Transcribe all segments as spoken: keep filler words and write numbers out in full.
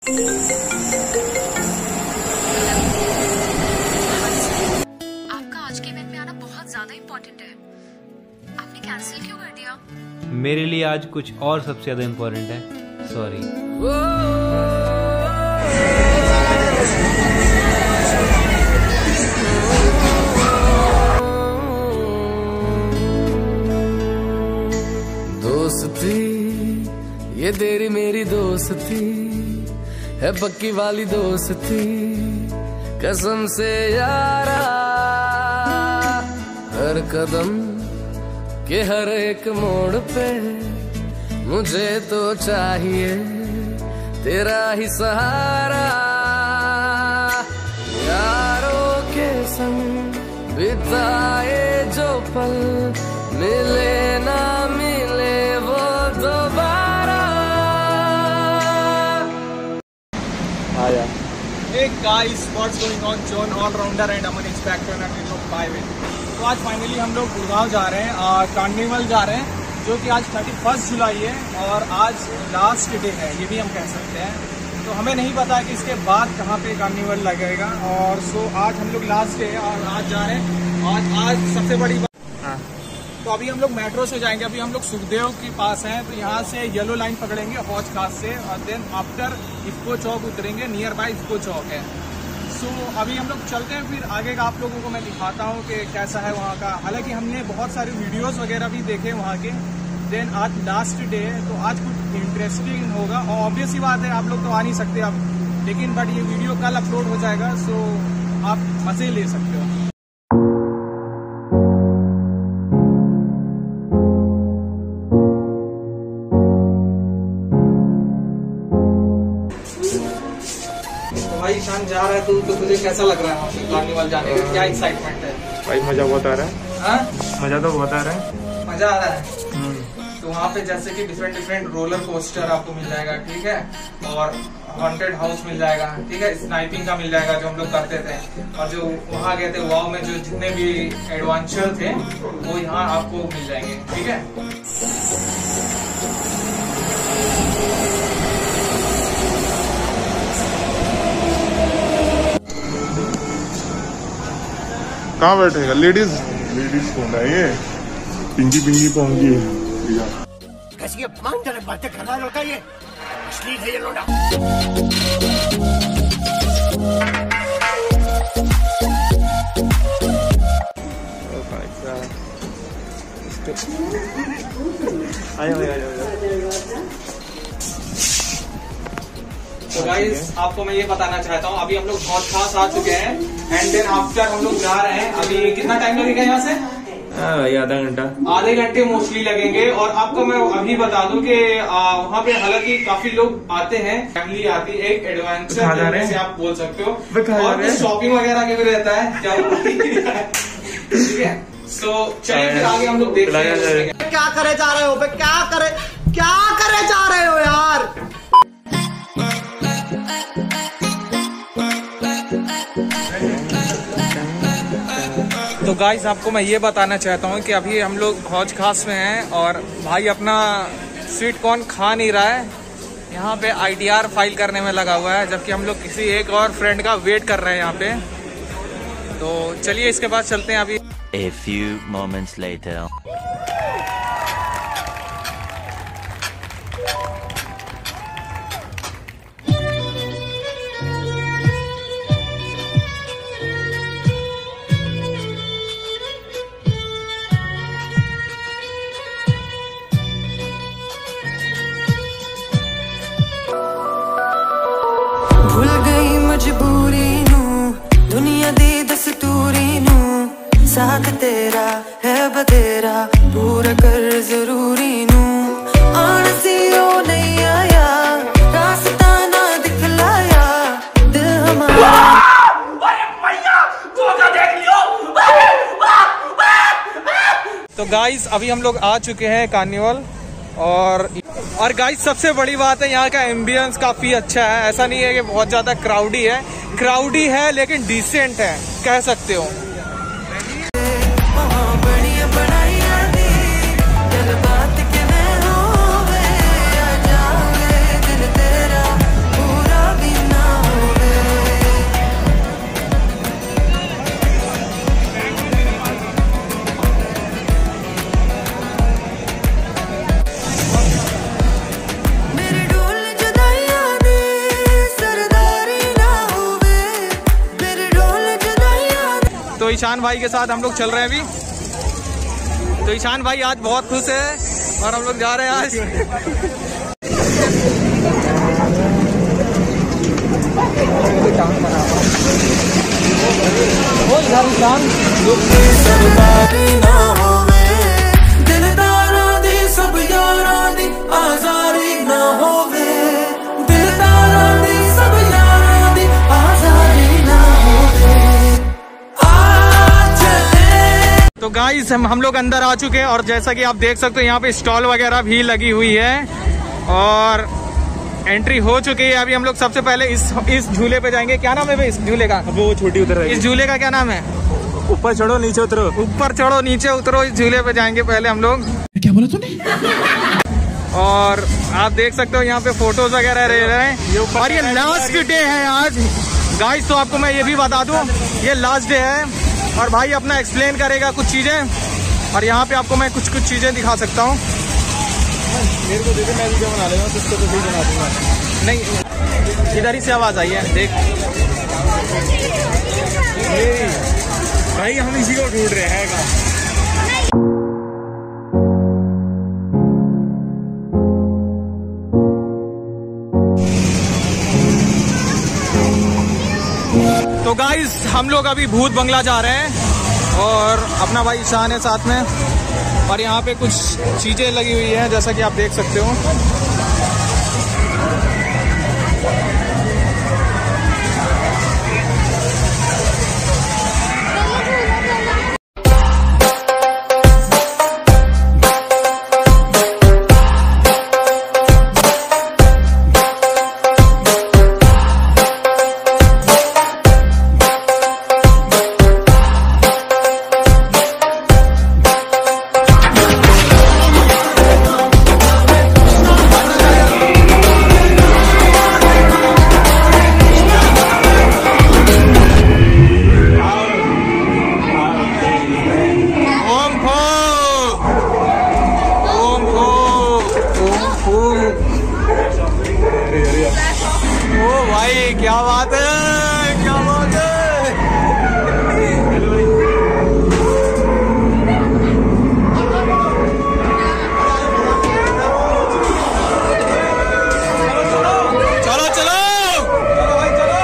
आपका आज के इवेंट में आना बहुत ज्यादा इम्पोर्टेंट है, आपने कैंसिल क्यों कर दिया? मेरे लिए आज कुछ और सबसे ज्यादा इम्पोर्टेंट है, सॉरी। दोस्ती ये तेरी मेरी दोस्ती है, पक्की वाली दोस्ती कसम से यारा। हर कदम के हर एक मोड़ पे मुझे तो चाहिए तेरा ही सहारा। यारों के संग बिताए जो पल मिले ना मिले वो दोबारा। आया Hey guys, what's going on? John All-Rounder and Aman is back to another video of Five Way. तो आज फाइनली हम लोग गुड़गांव जा रहे हैं, कार्निवल जा रहे हैं, जो कि आज थर्टी फर्स्ट जुलाई है और आज लास्ट डे है, ये भी हम कह सकते हैं। तो हमें नहीं पता कि इसके बाद कहाँ पे कार्निवल लगेगा, और सो आज हम लोग लास्ट डे है और आज जा रहे हैं। आज आज सबसे बड़ी बात, तो अभी हम लोग मेट्रो से जाएंगे। अभी हम लोग सुखदेव के पास हैं, तो यहाँ से येलो लाइन पकड़ेंगे हौज खास से, और देन आफ्टर इफ्को चौक उतरेंगे, नियर बाय इफ्को चौक है। सो so, अभी हम लोग चलते हैं, फिर आगे का आप लोगों को मैं दिखाता हूँ कि कैसा है वहाँ का। हालांकि हमने बहुत सारे वीडियोस वगैरह भी देखे वहाँ के। देन आज लास्ट डे है, तो आज कुछ इंटरेस्टिंग होगा, और ऑब्वियस ही बात है आप लोग तो आ नहीं सकते अब, लेकिन बट ये वीडियो कल अपलोड हो जाएगा, सो आप मज़े ले सकते हो। भाई ईशान जा रहा है, तू तो तुझे कैसा लग रहा है कार्निवल जाने का? क्या एक्साइटमेंट है भाई? मजा बहुत आ रहा है। हाँ मजा तो बहुत आ रहा है। मजा आ रहा है। तो वहाँ पे जैसे कि डिफरेंट डिफरेंट रोलर कोस्टर आपको मिल जाएगा, ठीक है, और हॉन्टेड हाउस मिल जाएगा, ठीक है, स्नाइपिंग का मिल जाएगा जो हम लोग करते थे, और जो वहाँ गए थे वाव में जो जितने भी एडवेंचर थे वो यहाँ आपको मिल जाएंगे, ठीक है। कहाँ बैठेगा? लेडीज लेडीज कौन है ये? पिंकी पिंकी पोंगी कैसी मान जाने बातें करना होता है, ये असली है ये लोड़ा। आया आया आया। तो गाइस आपको मैं ये बताना चाहता हूँ, अभी हम लोग बहुत खास आ चुके हैं, एंड देन आफ्टर हम लोग जा रहे हैं। अभी कितना टाइम लगेगा यहाँ से? भाई आधा घंटा आधे घंटे मोस्टली लगेंगे। और आपको मैं अभी बता दूं कि वहाँ पे हालांकि काफी लोग आते हैं, फैमिली आती है, एक एडवेंचर से आप बोल सकते हो, और शॉपिंग वगैरह के भी रहता है, क्या ठीक है। सो चलिए फिर आगे हम लोग देखते हैं। क्या करे जा रहे हो बे? क्या करे क्या करे जा रहे हो यार? तो गाइस आपको मैं ये बताना चाहता हूँ कि अभी हम लोग हौज खास में हैं, और भाई अपना स्वीट कॉर्न खा नहीं रहा है, यहाँ पे आई टी आर फाइल करने में लगा हुआ है, जबकि हम लोग किसी एक और फ्रेंड का वेट कर रहे हैं यहाँ पे। तो चलिए इसके बाद चलते हैं अभी। A few moments later. भूल गई मजबूरी नू, दुनिया दी दस्तूरी नू, साथ तेरा है बतेरा, पूरा कर जरूरी नू। आनसी ओ नहीं आया, रास्ता ना दिखलाया, दिल हमारा। तो गाइस अभी हम लोग आ चुके हैं कार्निवल, और और गाइस सबसे बड़ी बात है यहाँ का एम्बियंस काफी अच्छा है। ऐसा नहीं है कि बहुत ज्यादा क्राउडी है, क्राउडी है लेकिन डिसेंट है, कह सकते हो। तो ईशान भाई के साथ हम लोग चल रहे हैं अभी। तो ईशान भाई आज बहुत खुश है और हम लोग जा रहे हैं आज। तो गाइस हम हम लोग अंदर आ चुके हैं और जैसा कि आप देख सकते हो यहाँ पे स्टॉल वगैरह भी लगी हुई है और एंट्री हो चुकी है। अभी हम लोग सबसे पहले इस इस झूले पे जाएंगे। क्या नाम है भाई इस झूले का? वो छोटी उतर इस झूले का क्या नाम है? ऊपर चढ़ो नीचे उतरो। ऊपर चढ़ो नीचे उतरो। इस झूले पे जाएंगे पहले हम लोग। क्या बोला तूने? और आप देख सकते हो यहाँ पे फोटोज वगैरह रह रहे हैं और ये लास्ट डे है आज गाइस। तो आपको मैं ये भी बता दूं ये लास्ट डे है और भाई अपना एक्सप्लेन करेगा कुछ चीजें और यहाँ पे आपको मैं कुछ कुछ चीजें दिखा सकता हूँ। मेरे को दे दे, मैं वीडियो बना लेगा, तुझको तो भी बना दूंगा। नहीं इधर ही से आवाज आई है देख। भाई हम इसी को ढूंढ रहे हैं। तो गाइस हम लोग अभी भूत बंगला जा रहे हैं और अपना भाई ईशान है साथ में और यहाँ पे कुछ चीजें लगी हुई हैं जैसा कि आप देख सकते हो। क्या बात है, क्या बात है। चलो चलो चलो भाई चलो।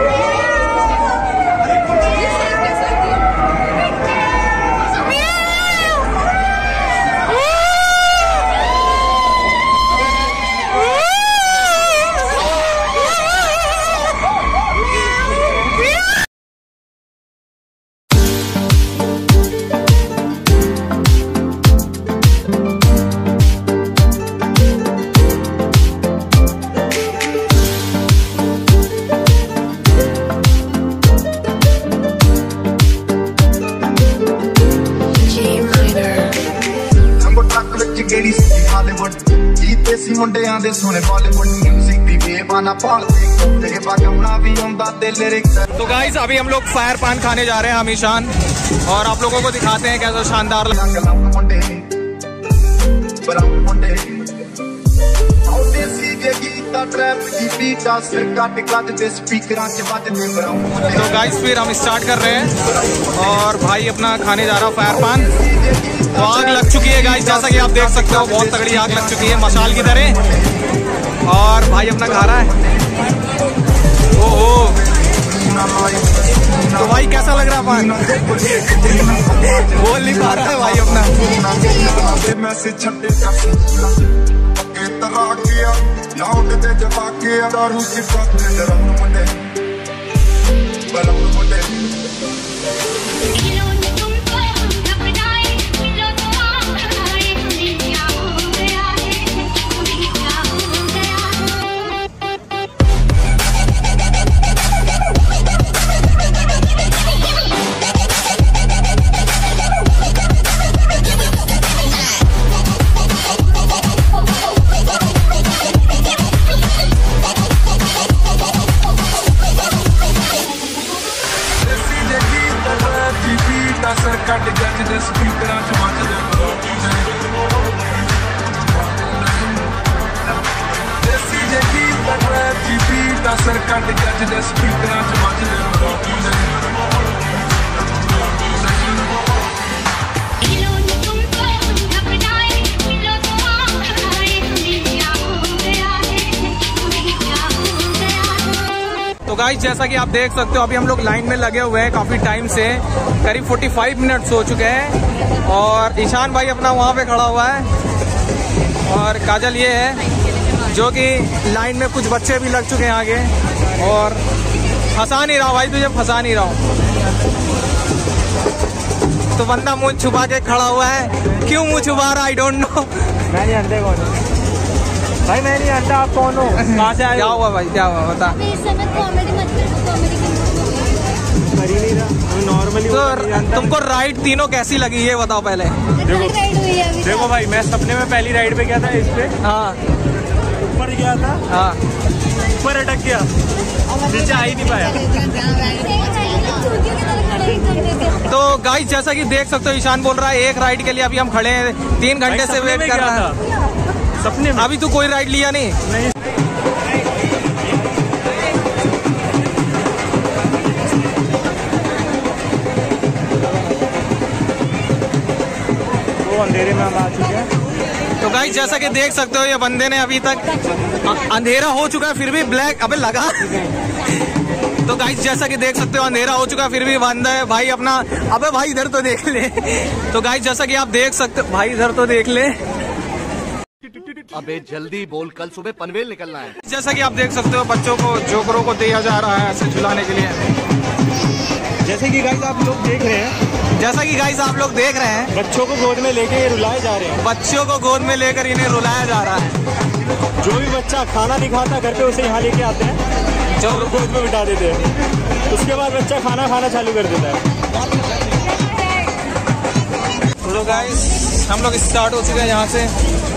ਮੁੰਡਿਆਂ ਦੇ ਸੋਹਣੇ ਬਾਲੀਵੁੱਡ म्यूजिक ਦੀ बेवाना पालते ते बागमना भी ਹੁੰਦਾ ਤੇ लिरिक्स। तो गाइस अभी हम लोग फायर पान खाने जा रहे हैं हम ईशान और आप लोगों को दिखाते हैं कैसा शानदार मुंडे मुंडे देसी जे गीता ट्रैप की बीटा सिर काट काट दे स्पीकरां च ਵੱਜਦੇ बराबर। तो गाइस फिर हम स्टार्ट कर रहे हैं और भाई अपना खाने जा रहा है फायर पान। तो आग लग चुकी है गाइस जैसा कि आप देख सकते हो बहुत तगड़ी आग लग चुकी है मशाल की तरह और भाई अपना खा रहा है। ओहो तो भाई कैसा लग रहा है पान? बोल नहीं पा रहा है भाई अपना। सर कट गज दे स्पीकरां च वजदे तो गाइस जैसा कि आप देख सकते हो अभी हम लोग लाइन में लगे हुए हैं काफी टाइम से, करीब पैंतालीस मिनट्स हो चुके हैं और ईशान भाई अपना वहाँ पे खड़ा हुआ है और काजल ये है जो कि लाइन में कुछ बच्चे भी लग चुके हैं आगे और फंसा नहीं रहा भाई, तुझे फंसा नहीं रहा हूँ। तो बंदा मुंह छुपा के खड़ा हुआ है, क्यों मुंह छुपा रहा आई डोंट नो। मैं नहीं जानते कौन हो भाई, मैं नहीं जानता आप कौन हो, कहाँ से आए? क्या हुआ भाई, क्या हुआ बता। नॉर्मली तो तुमको राइड तीनों कैसी लगी ये बताओ पहले। देखो देखो भाई, मैं सपने में पहली राइड पे गया था इस पे, हाँ ऊपर गया था, हाँ ऊपर अटक गया, नीचे आ ही नहीं पाया। तो गाइस जैसा कि देख सकते हो ईशान बोल रहा है एक राइड के लिए अभी हम खड़े हैं, तीन घंटे से वेट कर रहे हैं। सपने में अभी तू कोई राइड लिया नहीं? नहीं। तो अंधेरे में हम आ चुके हैं। तो गाइस जैसा कि देख सकते हो ये बंदे ने अभी तक अंधेरा हो चुका है फिर भी ब्लैक अबे लगा। तो गाइस जैसा कि देख सकते हो अंधेरा हो चुका है फिर भी बंदा है भाई अपना, अबे भाई इधर तो देख ले। तो गाइस जैसा कि आप देख सकते हो भाई इधर तो देख ले, अबे जल्दी बोल, कल सुबह पनवेल निकलना है। जैसा कि आप देख सकते हो बच्चों को जोकरों को दिया जा रहा है ऐसे झुलाने के लिए। जैसे कि गाइस आप लोग देख रहे हैं, जैसा कि गाइस आप लोग देख रहे हैं बच्चों को गोद में लेके ये रुलाए जा रहे हैं। बच्चों को गोद में लेकर इन्हें रुलाया जा रहा है। जो भी बच्चा खाना नहीं खाता घर पे उसे यहाँ लेके आते हैं, जब गोद में बिठा देते हैं, उसके बाद बच्चा खाना खाना चालू कर देता है। तो गाइस हम लोग स्टार्ट हो चुके हैं यहाँ से।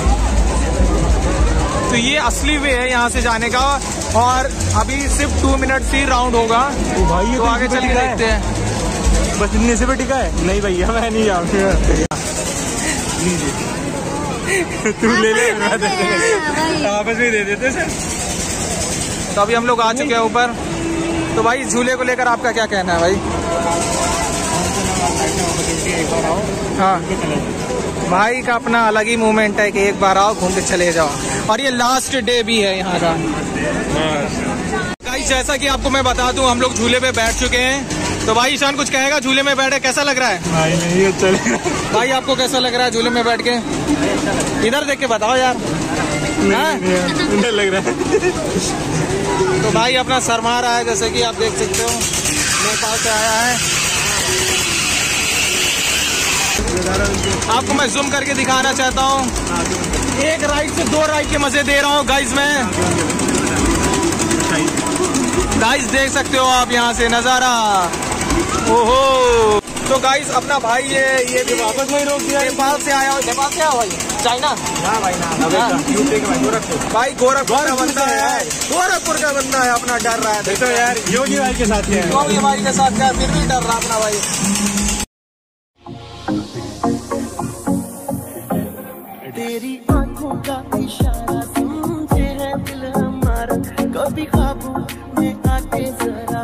तो ये असली वे है यहाँ से जाने का और अभी सिर्फ टू मिनट ही राउंड होगा। तो भाई ये तो आगे चल के देखते हैं। बस इतने से भी टिका है? नहीं भैया मैं नहीं जाऊँगा। तू ले ले, मैं दे देंगे, आपस में दे देते सर। तो अभी हम लोग आ चुके हैं ऊपर। तो भाई झूले को लेकर आपका क्या कहना है भाई? हाँ भाई का अपना अलग ही मूवमेंट है कि एक बार आओ घूम के चले जाओ और ये लास्ट डे भी है यहाँ का। गाइस जैसा कि आपको मैं बता दूं हम लोग झूले पे बैठ चुके हैं। तो भाई ईशान कुछ कहेगा, झूले में बैठे कैसा लग रहा है? भाई नहीं चलेगा। भाई आपको कैसा लग रहा है झूले में बैठ के? इधर देख के बताओ यार। नहीं लग रहा है। तो भाई अपना शर्मा रहा है जैसे कि आप देख सकते हो, नेपाल से आया है। आपको मैं जूम करके दिखाना चाहता हूँ, एक राइड से दो राइड के मजे दे रहा हूँ गाइस मैं। गाइस देख सकते हो आप यहाँ से नजारा, ओहो। तो गाइस अपना भाई ये ये भी वापस वही रोक दिया, नेपाल से आया। नेपाल से आया भाई? चाइना? ना भाई ना, गोरखपुर। भाई गोरखपुर का बंदा है, गोरखपुर का बंदा है, अपना डर रहा है। देखो यार योगी भाई के साथ क्या है, योगी भाई के साथ क्या, फिर भी डर रहा अपना भाई। तेरी आंखों का इशारा सुनते हैं दिल हमारा, कभी ख्वाबों में आके जरा